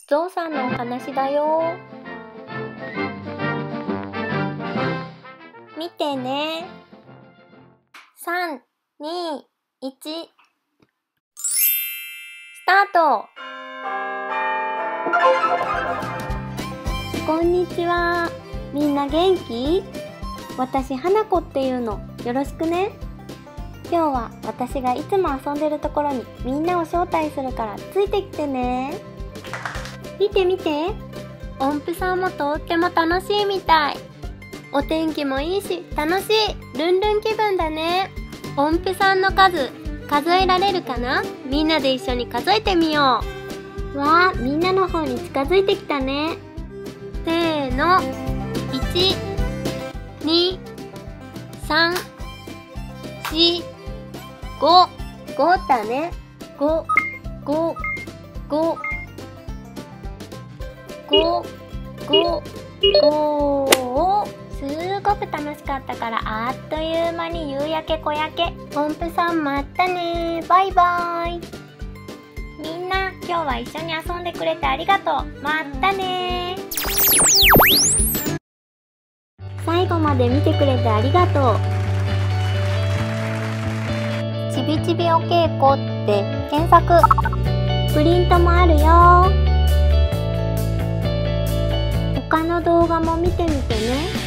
ゾウさんのお話だよ。見てね。3、2、1。スタート。こんにちは。みんな元気？私、花子っていうの。よろしくね。今日は私がいつも遊んでるところにみんなを招待するからついてきてね。見て見て。音符さんもとっても楽しいみたい。お天気もいいし楽しい。ルンルン気分だね。音符さんの数数えられるかな？みんなで一緒に数えてみよう。わあ、みんなの方に近づいてきたね。せーの。1、2、3、4、5。5だね。5、5、5、5、5、5。すごく楽しかったからあっという間に夕焼け小焼け。音符さんまたね。バイバイ。みんな今日は一緒に遊んでくれてありがとう。またね。最後まで見てくれてありがとう。ちびちびお稽古って検索。プリントもあるよ。他の動画も見てみてね。